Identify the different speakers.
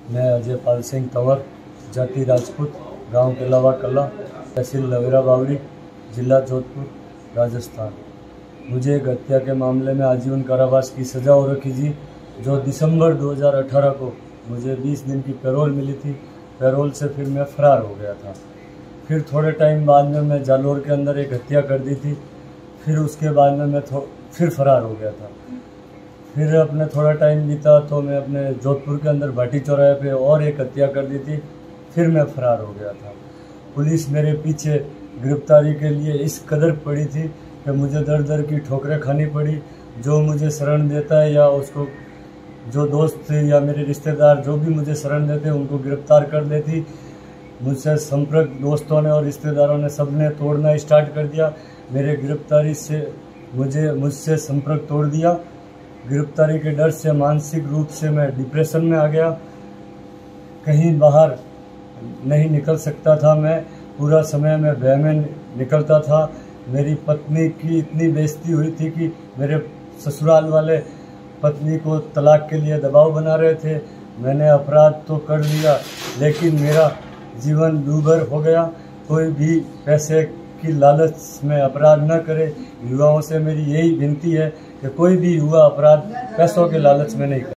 Speaker 1: मैं अजय पाल सिंह तंवर, जाति राजपूत, गांव केलावा कला, तहसील लवेरा बावड़ी, जिला जोधपुर, राजस्थान। मुझे एक हत्या के मामले में आजीवन कारावास की सज़ा हो रखी थी, जो दिसंबर 2018 को मुझे 20 दिन की पैरोल मिली थी। पैरोल से फिर मैं फरार हो गया था। फिर थोड़े टाइम बाद में मैं जालोर के अंदर एक हत्या कर दी थी। फिर उसके बाद में मैं फिर फरार हो गया था। फिर अपने थोड़ा टाइम बीता तो मैं अपने जोधपुर के अंदर भाटी चौराहे पे और एक हत्या कर दी थी। फिर मैं फरार हो गया था। पुलिस मेरे पीछे गिरफ्तारी के लिए इस कदर पड़ी थी कि मुझे दर दर की ठोकरें खानी पड़ी। जो मुझे शरण देता है या उसको जो दोस्त या मेरे रिश्तेदार जो भी मुझे शरण देते उनको गिरफ्तार कर लेती। मुझसे संपर्क दोस्तों ने और रिश्तेदारों ने सबने तोड़ना स्टार्ट कर दिया। मेरे गिरफ्तारी से मुझसे संपर्क तोड़ दिया। गिरफ्तारी के डर से मानसिक रूप से मैं डिप्रेशन में आ गया। कहीं बाहर नहीं निकल सकता था मैं। पूरा समय मैं भय में निकलता था। मेरी पत्नी की इतनी बेइज्जती हुई थी कि मेरे ससुराल वाले पत्नी को तलाक के लिए दबाव बना रहे थे। मैंने अपराध तो कर लिया, लेकिन मेरा जीवन दूभर हो गया। कोई भी पैसे की लालच में अपराध न करे। युवाओं से मेरी यही विनती है कि कोई भी युवा अपराध पैसों के लालच में नहीं करे।